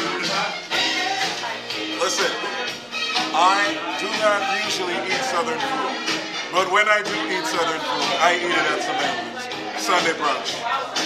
Listen, I do not usually eat Southern food, but when I do eat Southern food, I eat it at Samantha's Sunday brunch.